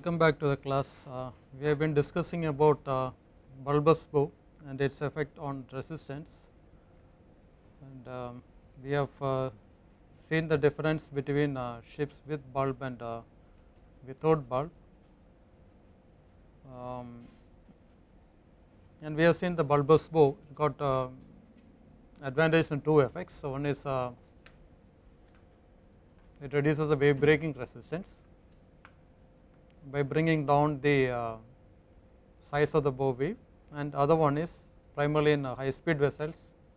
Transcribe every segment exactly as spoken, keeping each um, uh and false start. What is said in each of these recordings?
welcome back to the class. Uh, we have been discussing about uh, bulbous bow and its effect on resistance, and um, we have uh, seen the difference between uh, ships with bulb and uh, without bulb, um, and we have seen the bulbous bow got uh, advantage in two effects. So one is uh, it reduces the wave breaking resistance by bringing down the uh, size of the bow wave, and other one is primarily in uh, high speed vessels.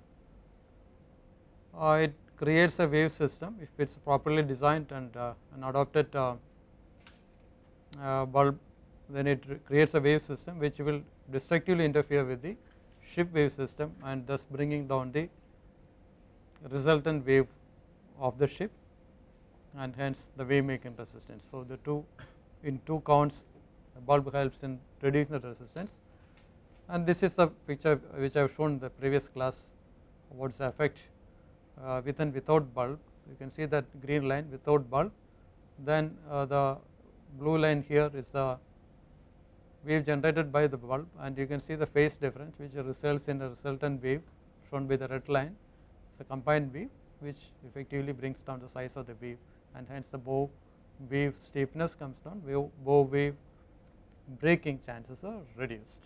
Uh, it creates a wave system if it is properly designed and uh, an adopted uh, uh, bulb, then it creates a wave system which will destructively interfere with the ship wave system and thus bringing down the resultant wave of the ship and hence the wave making resistance. So the two in two counts the bulb helps in reducing the resistance, and this is the picture which I have shown in the previous class. What is the effect uh, with and without bulb? You can see that green line without bulb, then uh, the blue line here is the wave generated by the bulb, and you can see the phase difference which results in a resultant wave shown by the red line. It is a combined wave which effectively brings down the size of the wave, and hence the bow wave steepness comes down, wave, bow wave breaking chances are reduced.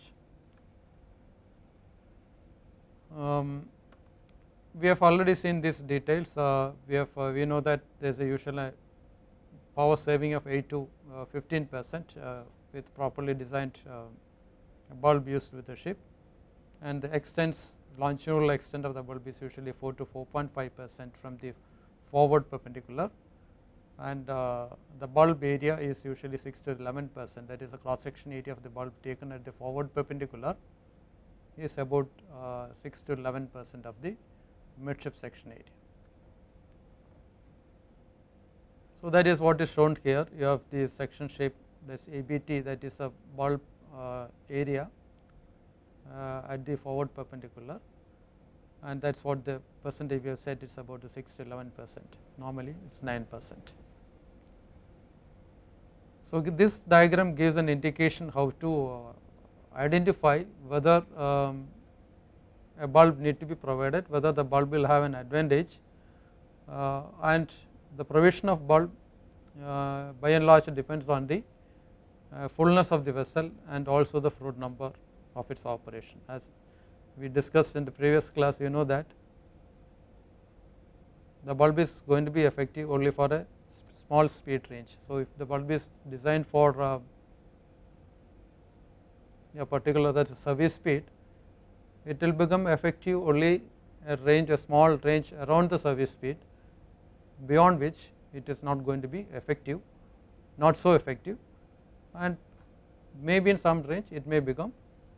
Um, we have already seen these details. Uh, we have uh, we know that there is a usual uh, power saving of eight to fifteen percent uh, with properly designed uh, bulb used with the ship, and the extents longitudinal extent of the bulb is usually four to four point five percent from the forward perpendicular, and uh, the bulb area is usually six to eleven percent, that is the cross section area of the bulb taken at the forward perpendicular is about uh, six to eleven percent of the midship section area. So that is what is shown here. You have the section shape, that is A B T, that is a bulb uh, area uh, at the forward perpendicular, and that is what the percentage we have said, it is about six to eleven percent, normally it is nine percent. So this diagram gives an indication how to uh, identify whether um, a bulb need to be provided, whether the bulb will have an advantage, uh, and the provision of bulb uh, by and large depends on the uh, fullness of the vessel and also the fluid number of its operation. As we discussed in the previous class, you know that the bulb is going to be effective only for a small speed range. So if the bulb is designed for uh, a particular, that is service speed, it will become effective only a range, a small range around the service speed, beyond which it is not going to be effective, not so effective, and maybe in some range it may become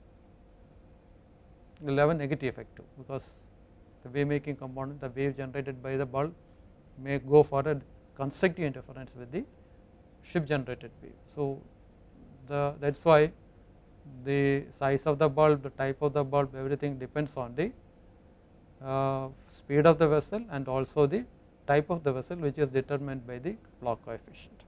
will have a negative effective, because the wave making component, the wave generated by the bulb may go for a constructive interference with the ship generated wave. So the that is why the size of the bulb, the type of the bulb, everything depends on the uh, speed of the vessel and also the type of the vessel, which is determined by the block coefficient.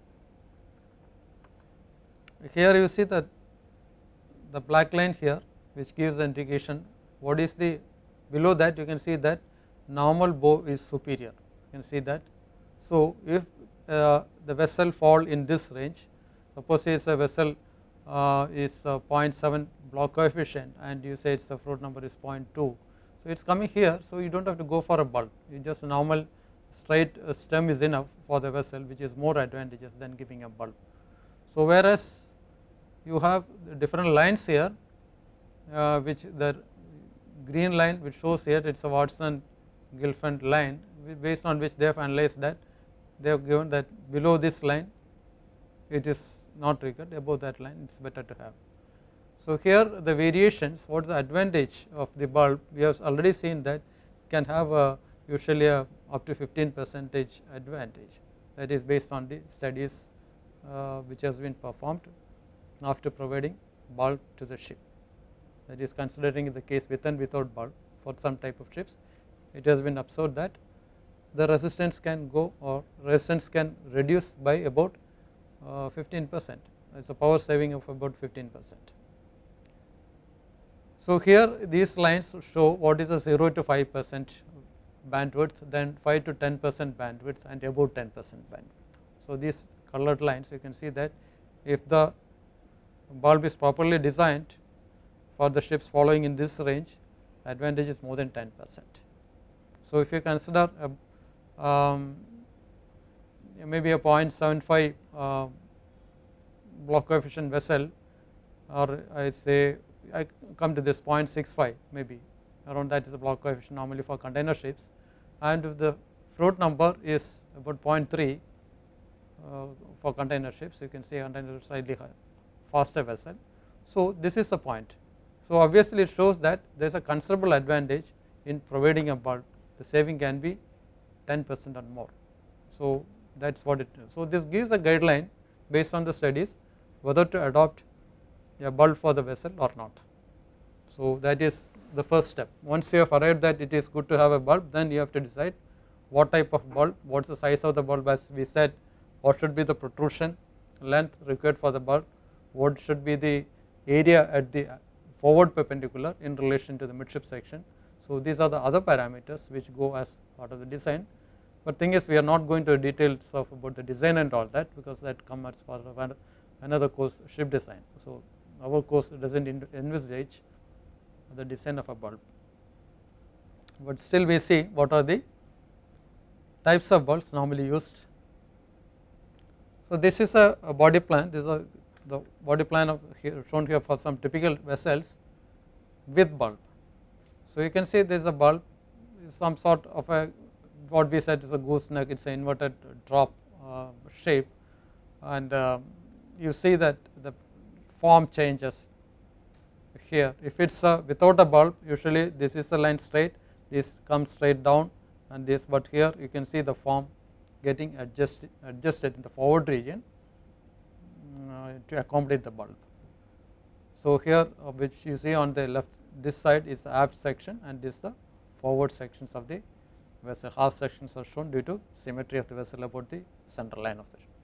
Here you see that the black line here, which gives the indication what is the, below that you can see that normal bow is superior, you can see that. So if uh, the vessel fall in this range, suppose it is a vessel uh, is uh, zero point seven block coefficient and you say its fluid number is zero point two, so it is coming here, so you do not have to go for a bulb, you just normal straight uh, stem is enough for the vessel, which is more advantageous than giving a bulb. So whereas you have different lines here, uh, which the green line which shows here, it is a Watson-Gilfand line, based on which they have analyzed that they have given that below this line it is not required, above that line it is better to have. So here the variations, what is the advantage of the bulb, we have already seen that can have a usually a up to fifteen percentage advantage, that is based on the studies uh, which has been performed after providing bulb to the ship, that is considering the case with and without bulb for some type of ships. It has been observed that the resistance can go or resistance can reduce by about uh, fifteen percent it is a power saving of about fifteen percent. So here these lines show what is a zero to five percent bandwidth, then five to ten percent bandwidth and about ten percent bandwidth. So these colored lines, you can see that if the bulb is properly designed for the ships following in this range, advantage is more than ten percent. So if you consider a, um, maybe a zero point seven five uh, block coefficient vessel, or I say I come to this zero point six five, maybe around that is the block coefficient normally for container ships, and if the float number is about zero point three uh, for container ships, you can see container slightly higher, faster vessel. So this is the point. So obviously it shows that there is a considerable advantage in providing a bulb, the saving can be ten percent or more. So that is what it is. So this gives a guideline based on the studies whether to adopt a bulb for the vessel or not. So that is the first step. Once you have arrived that it is good to have a bulb, then you have to decide what type of bulb, what is the size of the bulb, as we said, what should be the protrusion length required for the bulb, what should be the area at the forward perpendicular in relation to the midship section. So these are the other parameters which go as part of the design, but thing is we are not going to details of about the design and all that, because that comes as part of another course, ship design. So our course does not envisage the design of a bulb, but still we see what are the types of bulbs normally used. So this is a, a body plan, this is a, the body plan of here, shown here for some typical vessels with bulb. So you can see there is a bulb, some sort of a, what we said is a gooseneck, it is an inverted drop uh, shape, and uh, you see that the form changes here. If it is a, without a bulb, usually this is a line straight, this comes straight down and this, but here you can see the form getting adjusted, adjusted in the forward region uh, to accommodate the bulb. So here uh, which you see on the left, this side is the aft section and this is the forward sections of the vessel. Half sections are shown due to symmetry of the vessel about the center line of the ship.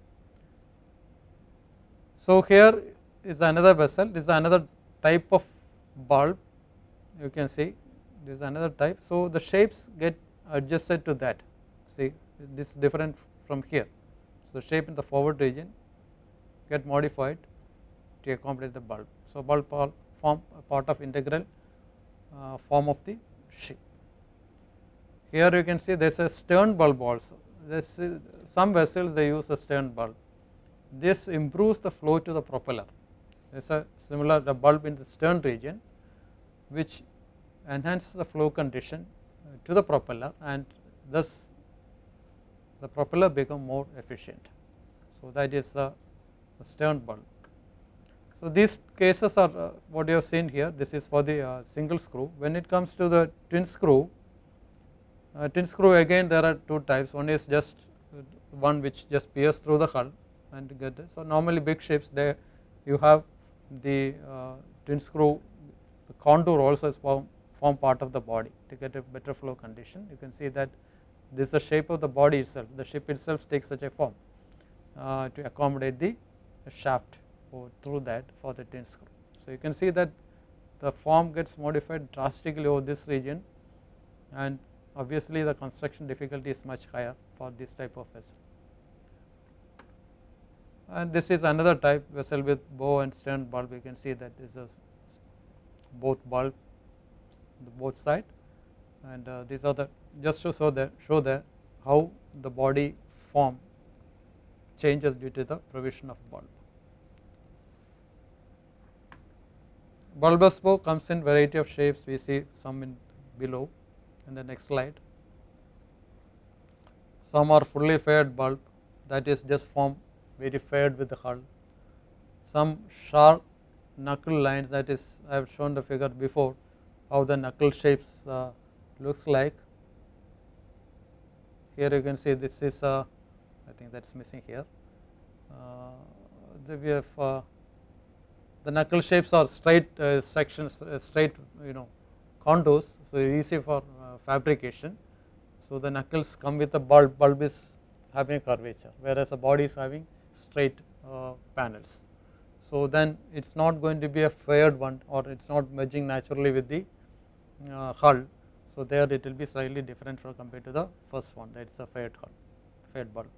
So here is another vessel, this is another type of bulb, you can see this is another type. So the shapes get adjusted to that, see this is different from here. So the shape in the forward region get modified to accommodate the bulb. So bulb form a part of integral uh, form of the ship. Here you can see there is a stern bulb also. This is, some vessels they use a stern bulb. This improves the flow to the propeller. There is a similar the bulb in the stern region which enhances the flow condition to the propeller, and thus the propeller become more efficient. So that is the, the stern bulb. So these cases are uh, what you have seen here. This is for the uh, single screw. When it comes to the twin screw, uh, twin screw again there are two types. One is just one which just pierces through the hull and get it. So normally big ships they you have the uh, twin screw, the contour also is form, form part of the body to get a better flow condition. You can see that this is the shape of the body itself, the ship itself takes such a form uh, to accommodate the, the shaft or through that for the twin screw. So you can see that the form gets modified drastically over this region, and obviously the construction difficulty is much higher for this type of vessel. And this is another type vessel with bow and stern bulb. You can see that this is both bulb, both side, and uh, these are the just to show that show that how the body form changes due to the provision of bulb. Bulbous bow comes in variety of shapes. We see some in below in the next slide. Some are fully faired bulb, that is just form very faired with the hull. Some sharp knuckle lines, that is I have shown the figure before how the knuckle shapes uh, looks like. Here you can see this is uh, I think that is missing here. Uh, the, we have uh, the knuckle shapes are straight uh, sections, uh, straight you know contours, so easy for uh, fabrication. So the knuckles come with a bulb, bulb is having a curvature, whereas the body is having straight uh, panels. So then it is not going to be a faired one, or it is not merging naturally with the uh, hull. So there it will be slightly different from compared to the first one, that is a faired hull, faired bulb.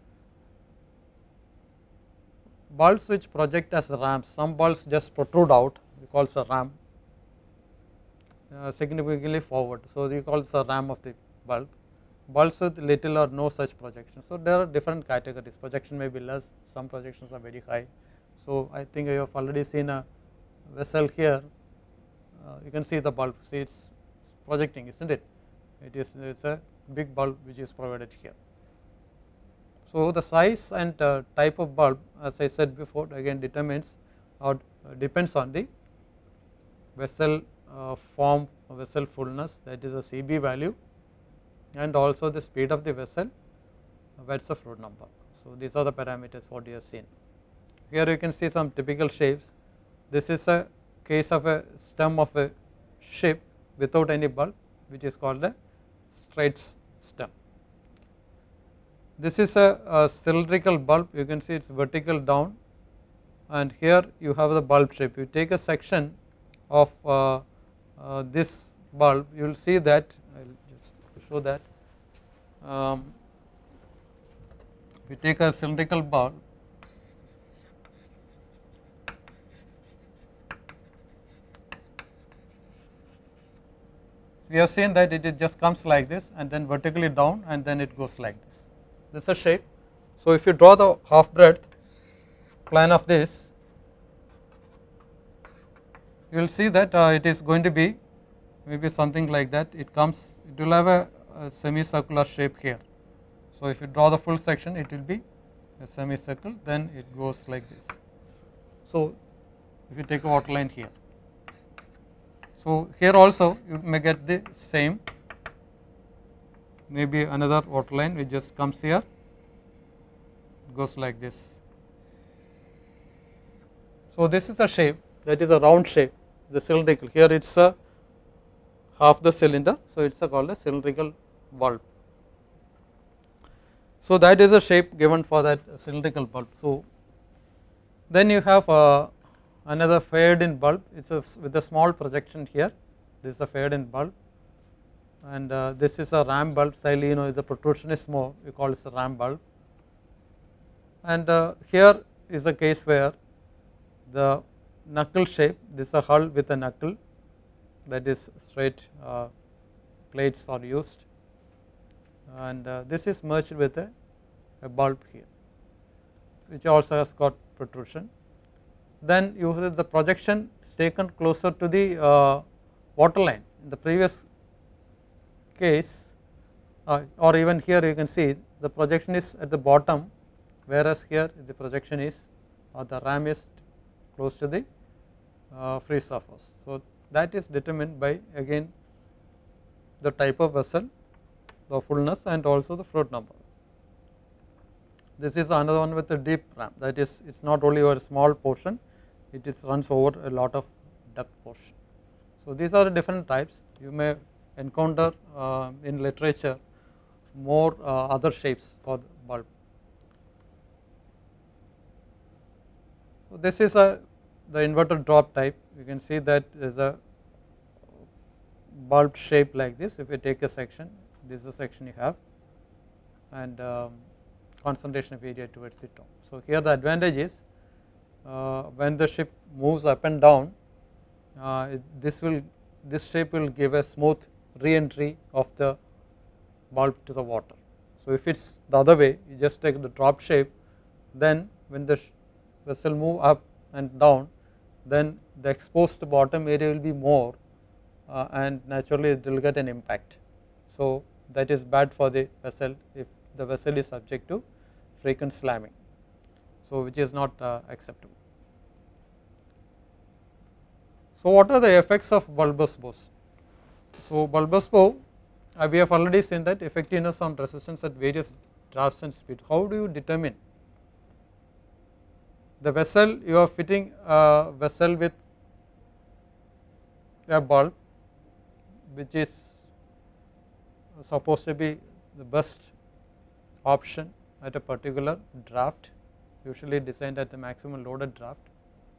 Bulbs which project as ramps, some bulbs just protrude out, we call it a ram, uh, significantly forward, so we call it a ram of the bulb. Bulbs with little or no such projection. So there are different categories, projection may be less, some projections are very high. So I think you have already seen a vessel here, uh, you can see the bulb, see it is projecting, isn't it? It is it's a big bulb which is provided here. So the size and uh, type of bulb, as I said before, again determines or uh, depends on the vessel uh, form, vessel fullness, that is a C B value, and also the speed of the vessel, that is the fluid number. So these are the parameters what you have seen. Here you can see some typical shapes. This is a case of a stem of a ship without any bulb, which is called a straight stem. This is a, a cylindrical bulb, you can see it is vertical down, and here you have the bulb shape. You take a section of uh, uh, this bulb, you will see that, I will just show that. Um, we take a cylindrical bulb, we have seen that it just comes like this and then vertically down and then it goes like this. This is a shape. So if you draw the half breadth plan of this, you will see that uh, it is going to be maybe something like that. It comes, it will have a, a semicircular shape here. So if you draw the full section, it will be a semicircle, then it goes like this. So if you take a waterline here, so here also you may get the same, maybe another waterline which just comes here, goes like this. So this is a shape, that is a round shape, the cylindrical. Here it is a half the cylinder, so it is called a cylindrical bulb. So that is a shape given for that cylindrical bulb. So then you have uh, another faired in bulb, it is with a small projection here, this is a faired in bulb, and uh, this is a ram bulb, slightly you know the protrusion is more, we call it a ram bulb. And uh, here is a case where the knuckle shape, this is a hull with a knuckle, that is straight uh, plates are used, and uh, this is merged with a, a bulb here, which also has got protrusion. Then you have the projection is taken closer to the uh, waterline. In the previous case, uh, or even here you can see the projection is at the bottom, whereas here the projection is, or the ram is close to the uh, free surface. So that is determined by again the type of vessel, the fullness, and also the fluid number. This is another one with a deep ram, that is it is not only over a small portion, it is runs over a lot of depth portion. So these are the different types. You may encounter uh, in literature more uh, other shapes for the bulb. So this is a the inverted drop type, you can see that there is a bulb shape like this. If you take a section, this is a section you have, and um, concentration of area towards the top. So here the advantage is uh, when the ship moves up and down, uh, it, this will this shape will give a smooth re-entry of the bulb to the water. So if it is the other way, you just take the drop shape, then when the vessel move up and down, then the exposed bottom area will be more, uh, and naturally it will get an impact. So that is bad for the vessel if the vessel is subject to frequent slamming, so which is not uh, acceptable. So what are the effects of bulbous bows? So bulbous bow, uh, we have already seen that effectiveness on resistance at various drafts and speed. How do you determine? The vessel, you are fitting a vessel with a bulb which is supposed to be the best option at a particular draft, usually designed at the maximum loaded draft.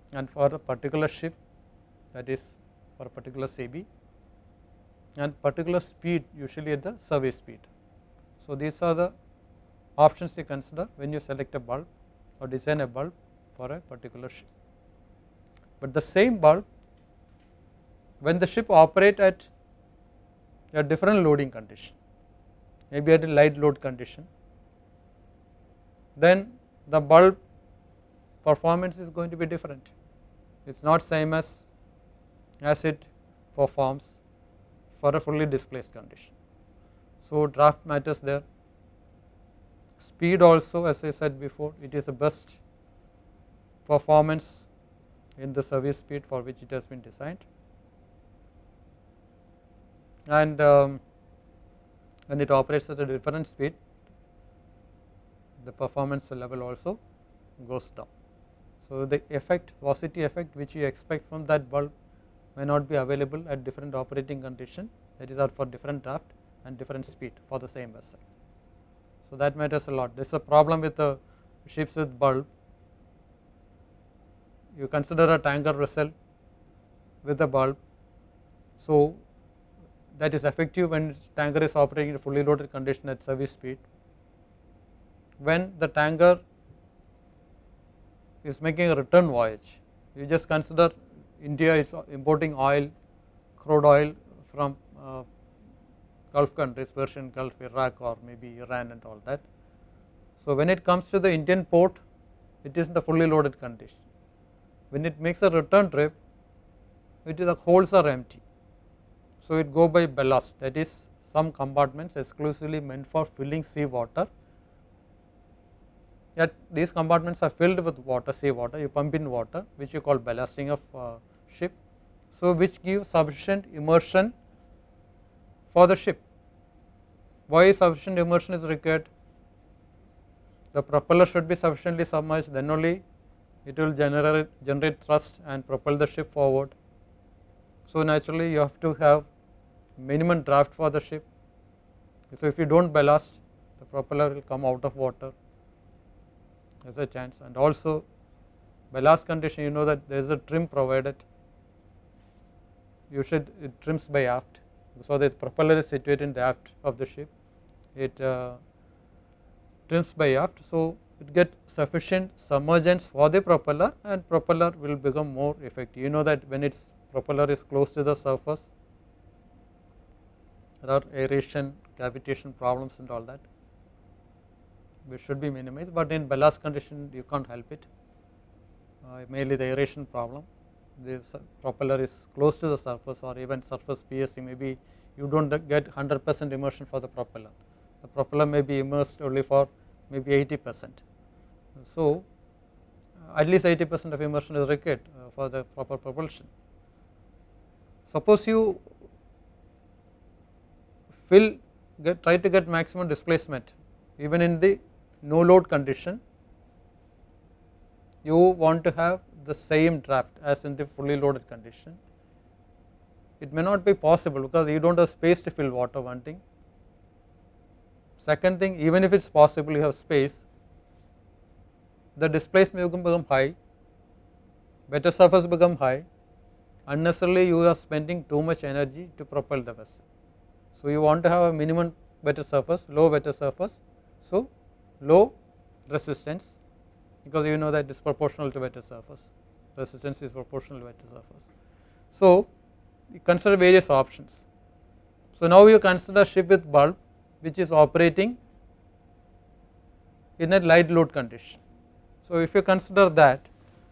and for a particular ship, that is for a particular C B, and particular speed usually at the survey speed. So these are the options you consider when you select a bulb or design a bulb for a particular ship. But the same bulb, when the ship operate at a different loading condition, maybe at a light load condition, then the bulb performance is going to be different. It is not same as as it performs for a fully displaced condition. So draft matters there. Speed also, as I said before, it is the best performance in the service speed for which it has been designed, and um, when it operates at a different speed, the performance level also goes down. So the effect, velocity effect which you expect from that bulb may not be available at different operating condition, that is are for different draft and different speed for the same vessel. So that matters a lot. There is a problem with the ships with bulb. You consider a tanker vessel with a bulb, so that is effective when tanker is operating in a fully loaded condition at service speed. When the tanker is making a return voyage, you just consider India is importing oil, crude oil from uh, Gulf countries, Persian Gulf, Iraq, or maybe Iran and all that. So when it comes to the Indian port, it is in the fully loaded condition. When it makes a return trip, it is the holds are empty. So it go by ballast, that is some compartments exclusively meant for filling sea water. Yet these compartments are filled with water, sea water, you pump in water, which you call ballasting of uh, ship. So which gives sufficient immersion for the ship. Why sufficient immersion is required? The propeller should be sufficiently submerged, then only it will generate generate thrust and propel the ship forward. So naturally you have to have minimum draft for the ship. So if you do not ballast, the propeller will come out of water, there is a chance. And also ballast condition, you know that there is a trim provided, you should it trims by aft, so the propeller is situated in the aft of the ship, it uh, trims by aft, so it gets sufficient submergence for the propeller and propeller will become more effective. You know that when its propeller is close to the surface, there are aeration, cavitation problems and all that, which should be minimized, but in ballast condition you can't help it, uh, mainly the aeration problem. The propeller is close to the surface or even surface piercing, maybe you do not get one hundred percent immersion for the propeller, the propeller may be immersed only for maybe eighty percent. So at least eighty percent of immersion is required uh, for the proper propulsion. Suppose you fill get try to get maximum displacement even in the no load condition, you want to have the same draft as in the fully loaded condition. It may not be possible because you do not have space to fill water, one thing. Second thing, even if it is possible you have space, the displacement will become high, better surface become high, unnecessarily you are spending too much energy to propel the vessel. So you want to have a minimum better surface, low better surface, so low resistance, because you know that it is proportional to better surface, resistance is proportional to better surface. So you consider various options. So now you consider ship with bulb which is operating in a light load condition. So if you consider that,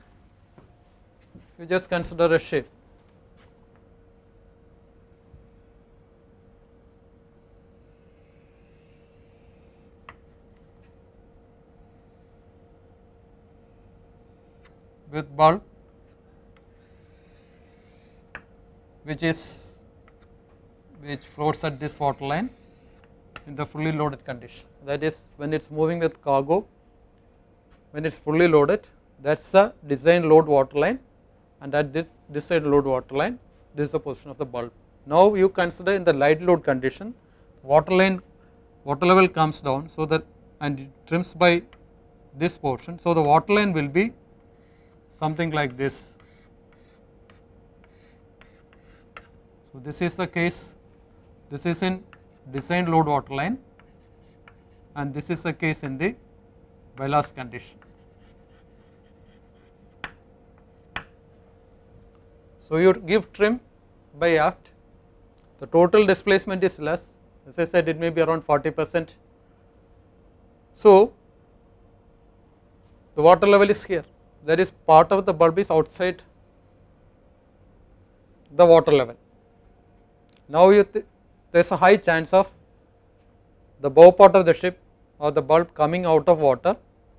you just consider a ship with bulb which is which floats at this water line in the fully loaded condition, that is when it is moving with cargo, when it is fully loaded, that is the design load water line, and at this this side load water line, this is the position of the bulb. Now you consider in the light load condition, water line water level comes down, so that and it trims by this portion, so the water line will be something like this. So, this is the case, this is in designed load water line, and this is the case in the ballast condition. So, you give trim by aft, the total displacement is less, as I said it may be around forty percent. So, the water level is here, that is part of the bulb is outside the water level. Now, you th there is a high chance of the bow part of the ship or the bulb coming out of water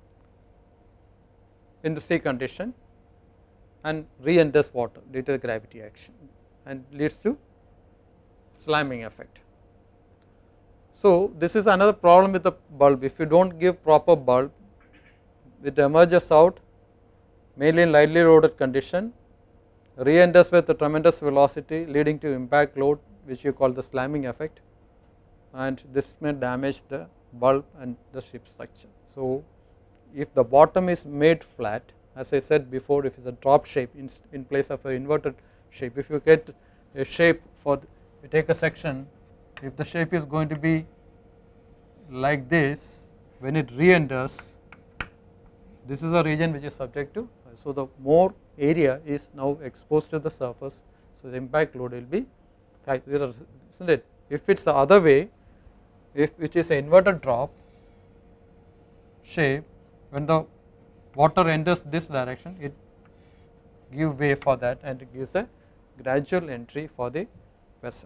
in the sea condition and re-enters water due to the gravity action and leads to slamming effect. So, this is another problem with the bulb. If you do not give proper bulb, it emerges out mainly in lightly loaded condition, re-enters with a tremendous velocity leading to impact load, which you call the slamming effect, and this may damage the bulb and the ship structure. So, if the bottom is made flat, as I said before, if it is a drop shape in, in place of an inverted shape, if you get a shape for the, you take a section, if the shape is going to be like this, when it re-enters, this is a region which is subject to, so the more area is now exposed to the surface, so the impact load will be high, isn't it? If it is the other way, if it is an inverted drop shape, when the water enters this direction, it gives way for that and it gives a gradual entry for the vessel.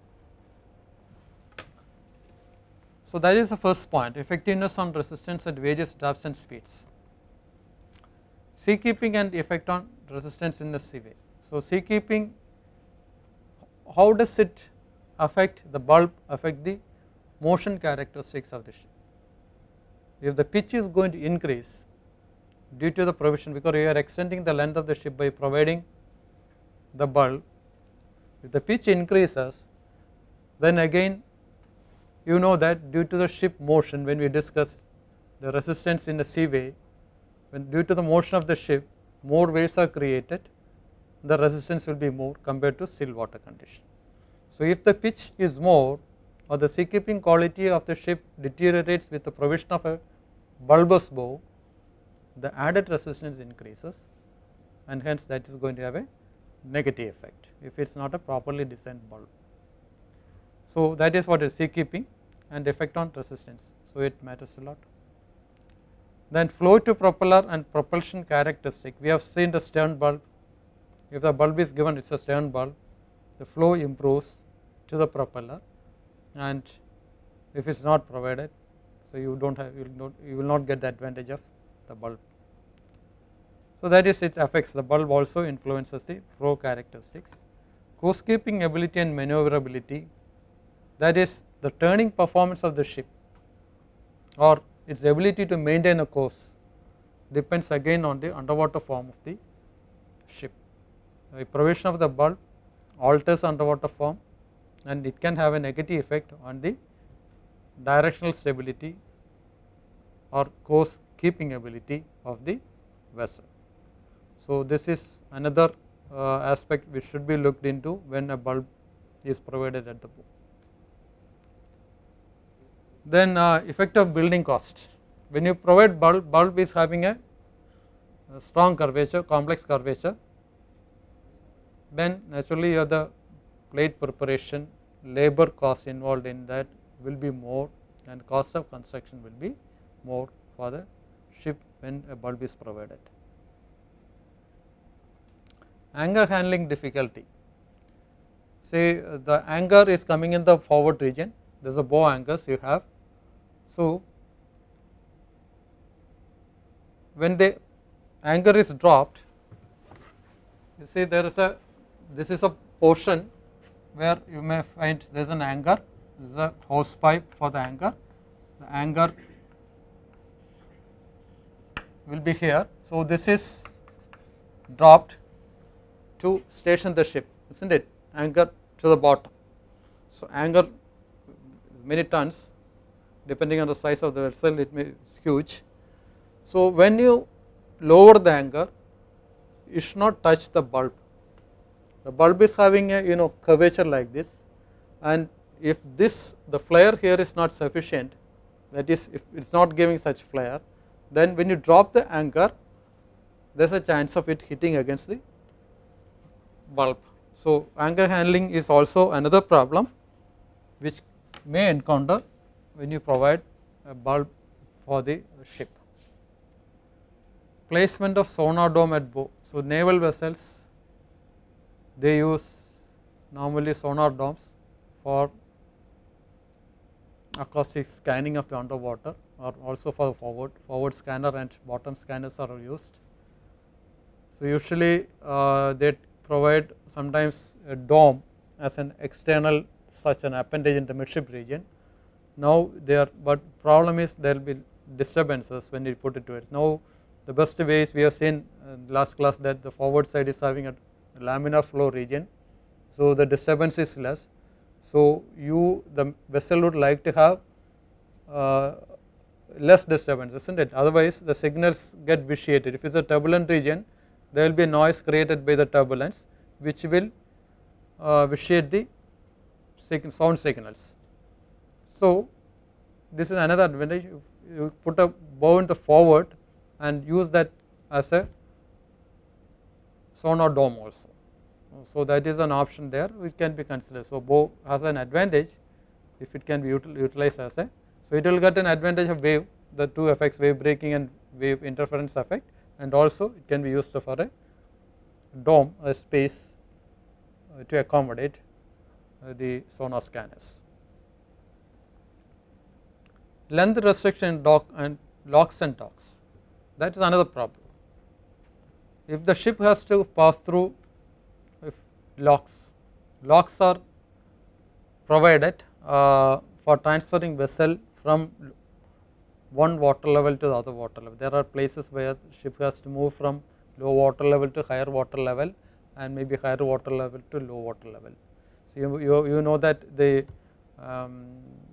So, that is the first point, effectiveness on resistance at various depths and speeds. Sea keeping and effect on resistance in the seaway. So, sea keeping, how does it affect the bulb, affect the motion characteristics of the ship? If the pitch is going to increase due to the provision, because you are extending the length of the ship by providing the bulb, if the pitch increases, then again you know that due to the ship motion, when we discussed the resistance in the seaway, when due to the motion of the ship more waves are created, the resistance will be more compared to still water condition. So, if the pitch is more or the sea keeping quality of the ship deteriorates with the provision of a bulbous bow, the added resistance increases and hence that is going to have a negative effect if it is not a properly designed bulb. So, that is what is sea keeping and effect on resistance. So, it matters a lot. Then flow to propeller and propulsion characteristic, we have seen the stern bulb. If the bulb is given, it is a stern bulb, the flow improves to the propeller, and if it is not provided, so you do not have, you will not, you will not get the advantage of the bulb. So, that is, it affects the bulb, also influences the flow characteristics. Course keeping ability and maneuverability, that is the turning performance of the ship or its ability to maintain a course depends again on the underwater form of the ship. The provision of the bulb alters underwater form and it can have a negative effect on the directional stability or course keeping ability of the vessel. So, this is another uh, aspect which should be looked into when a bulb is provided at the bow. Then uh, effect of building cost, when you provide bulb, bulb is having a, a strong curvature, complex curvature, then naturally you have the plate preparation, labor cost involved in that will be more and cost of construction will be more for the ship when a bulb is provided. Anchor handling difficulty, say uh, the anchor is coming in the forward region, there is a bow anchors you have. So, when the anchor is dropped, you see there is a, this is a portion where you may find there is an anchor, this is a hose pipe for the anchor, the anchor will be here. So, this is dropped to station the ship, isn't it, anchor to the bottom. So, anchor many tons, depending on the size of the vessel it may be huge. So, when you lower the anchor, you should not touch the bulb. The bulb is having a you know curvature like this, and if this the flare here is not sufficient, that is if it is not giving such flare, then when you drop the anchor there is a chance of it hitting against the bulb. So anchor handling is also another problem which may encounter when you provide a bulb for the ship. Placement of sonar dome at bow. So naval vessels, they use normally sonar domes for acoustic scanning of the underwater, or also for forward forward scanner and bottom scanners are used. So usually uh, they provide sometimes a dome as an external such an appendage in the midship region. Now they are, but problem is there will be disturbances when you put it to it. Now the best way is we have seen in last class that the forward side is having a laminar flow region, so the disturbance is less. So you the vessel would like to have uh, less disturbance, isn't it? Otherwise the signals get vitiated. If it is a turbulent region, there will be a noise created by the turbulence which will uh, vitiate the sound signals. So this is another advantage. You put a bow in the forward and use that as a sonar dome also. So that is an option there which can be considered. So bow has an advantage if it can be util utilized as a, so it will get an advantage of wave, the two effects, wave breaking and wave interference effect, and also it can be used for a dome, a space uh, to accommodate uh, the sonar scanners. Length restriction in dock and locks and docks, that is another problem. If the ship has to pass through if locks, locks are provided uh, for transferring vessel from one water level to the other water level. There are places where ship has to move from low water level to higher water level, and maybe higher water level to low water level. So you, you, you know that the um,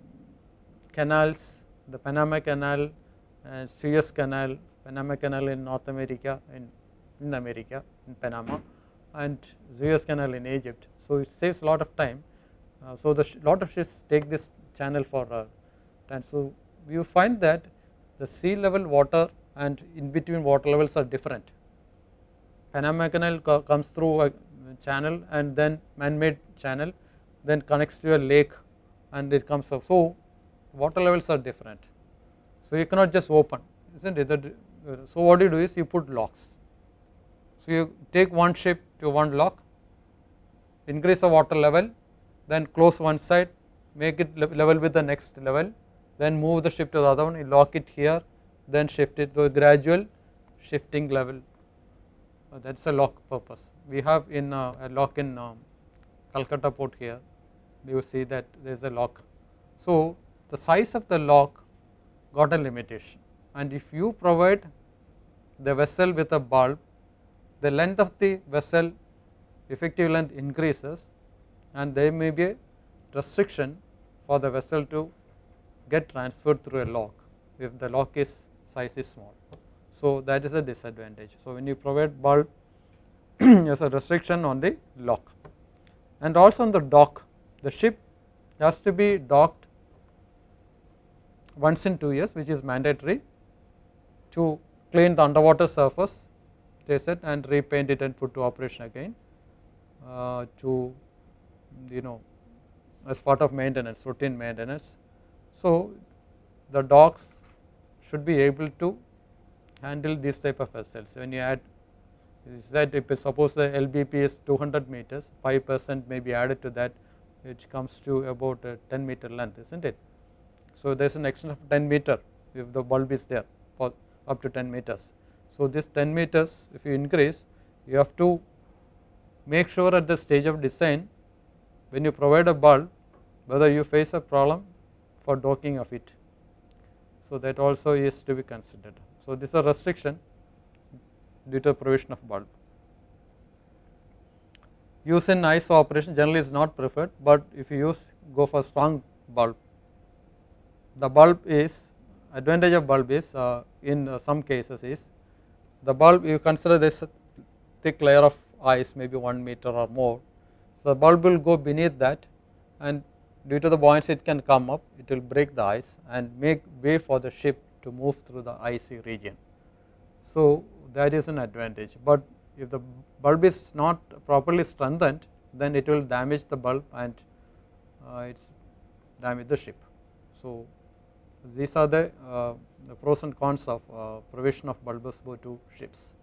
canals, the Panama Canal and Suez Canal, Panama Canal in North America, in, in America, in Panama, and Suez Canal in Egypt. So it saves a lot of time. Uh, so the lot of ships take this channel for uh, and so you find that the sea level water and in between water levels are different. Panama Canal co comes through a channel and then man-made channel, then connects to a lake and it comes up. So water levels are different. So you cannot just open, isn't it? So what you do is you put locks. So you take one ship to one lock, increase the water level, then close one side, make it level with the next level, then move the ship to the other one, you lock it here, then shift it. So gradual shifting level, uh, that is a lock purpose. We have in uh, a lock in um, Calcutta port here, you see that there is a lock. So the size of the lock got a limitation, and if you provide the vessel with a bulb, the length of the vessel effective length increases, and there may be a restriction for the vessel to get transferred through a lock if the lock is size is small. So that is a disadvantage. So when you provide bulb, there is a restriction on the lock, and also on the dock, the ship has to be docked once in two years, which is mandatory, to clean the underwater surface, they said, and repaint it and put to operation again, uh, to you know as part of maintenance, routine maintenance. So the docks should be able to handle this type of vessels. When you add, is that if suppose the L B P is two hundred meters, five percent may be added to that, which comes to about a ten meter length, isn't it? So there is an extension of ten meter if the bulb is there for up to ten meters. So this ten meters, if you increase, you have to make sure at the stage of design, when you provide a bulb, whether you face a problem for docking of it. So that also is to be considered. So this is a restriction due to provision of bulb. Use in I S O operation generally is not preferred, but if you use, go for strong bulb. The bulb is, advantage of bulb is uh, in uh, some cases is, the bulb you consider this thick layer of ice, maybe one meter or more. So the bulb will go beneath that, and due to the buoyancy it can come up, it will break the ice and make way for the ship to move through the icy region. So that is an advantage, but if the bulb is not properly strengthened, then it will damage the bulb and uh, it's damage the ship. So these are the, uh, the pros and cons of uh, provision of bulbous bow to ships.